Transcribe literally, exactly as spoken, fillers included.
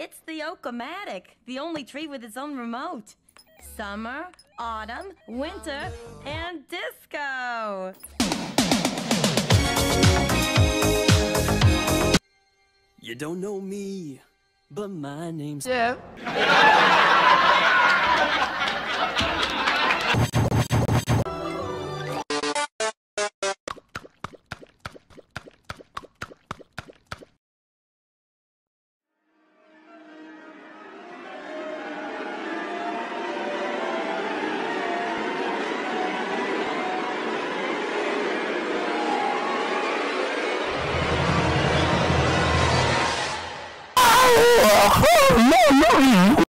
It's the Okomatic, the only tree with its own remote. Summer, autumn, winter, and disco. You don't know me, but my name's... Yeah. Oh, no, no.